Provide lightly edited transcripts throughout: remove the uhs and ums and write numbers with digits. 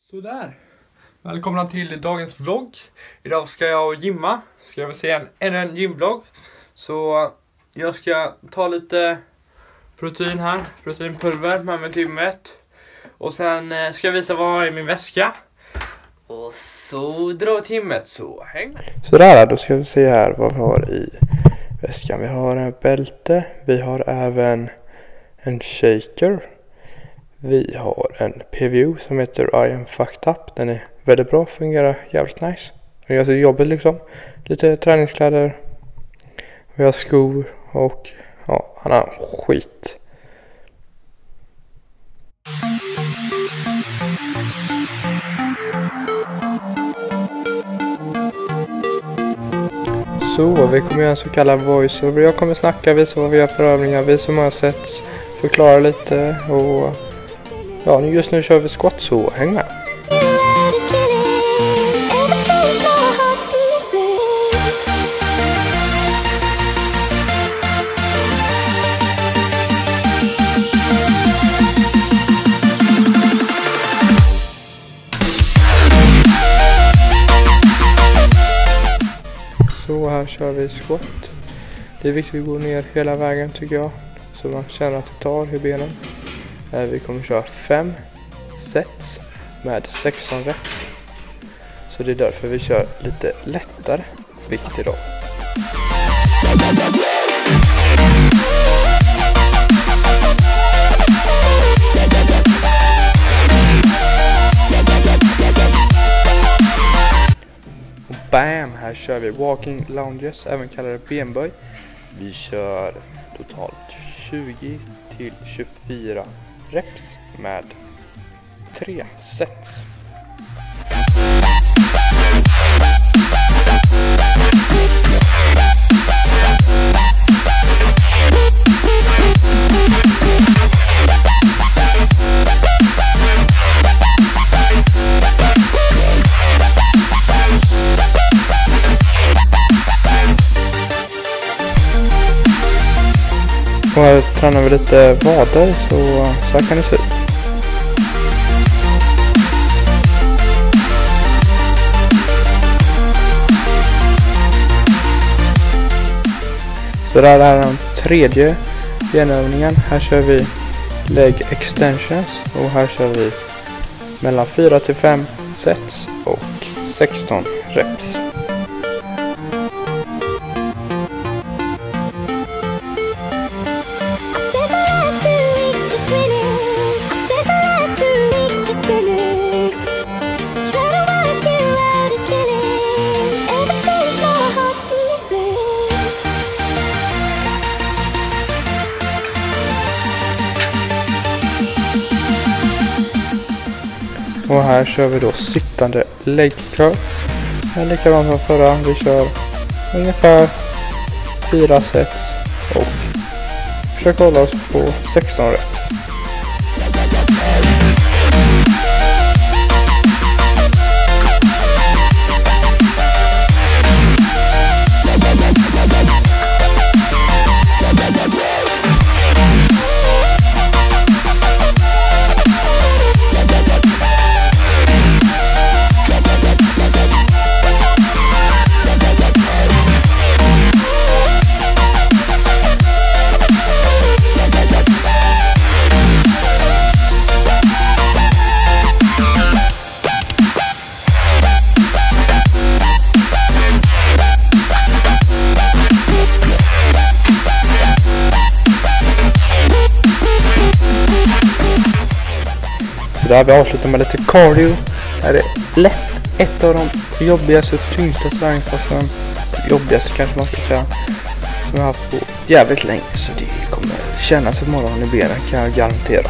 Sådär, välkomna till dagens vlogg. Idag ska jag och Jimma se en gymvlogg. Så jag ska ta lite protein här, proteinpulver med mig till gymmet. Och sen ska jag visa vad jag har i min väska. Och så dra till gymmet, så häng med. Sådär, då ska vi se här vad vi har i väskan. Vi har en bälte, vi har även en shaker. Vi har en PVO som heter I am fucked up. Den är väldigt bra, fungerar jävligt nice. Den gör sig jobbigt liksom. Lite träningskläder. Vi har skor och ja, annan skit. Så vi kommer göra en så kallad voiceover. Jag kommer snacka, visa vad vi gör för övningar, visa hur många sätt, förklara lite och ja, just nu kör vi squat, så häng med. Så här kör vi squat. Det är viktigt att gå ner hela vägen tycker jag, så man känner att det tar i benen. Vi kommer köra 5 sets med 16 reps. Så det är därför vi kör lite lättare vikt idag. Och bam, här kör vi walking lunges, även kallade benböj. Vi kör totalt 20 till 24 reps med 3 sets. Och här tränar vi lite vader, så här kan det se ut. Så där är den tredje benövningen. Här kör vi leg extensions och här kör vi mellan 4 till 5 sets och 16 reps. Och här kör vi då sittande leg curl. Likadant som förra. Vi kör ungefär 4 sets och försöker hålla oss på 16 reps. Där har vi avslutat med lite cardio. Det här är lätt ett av de jobbigaste och tyngsta träningspassen. Jobbigaste kanske man ska säga. Som jag har haft på jävligt länge. Så det kommer kännas på morgonen i benen, kan jag garantera.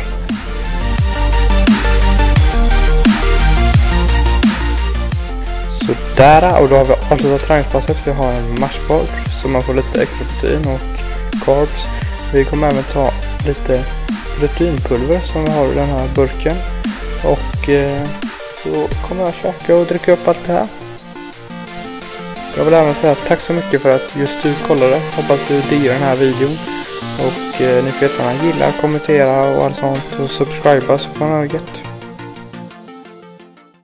Så där, och då har vi avslutat träningspasset. Vi har en mashboard så man får lite extra protein och carbs. Vi kommer även ta lite proteinpulver som vi har i den här burken. Och så kommer jag käka och dricka upp allt det här. Jag vill även säga tack så mycket för att just du kollade. Hoppas du diggar den här videon. Och ni får gärna gilla, kommentera och allt sånt. Och subscriba så får ni ha det gött.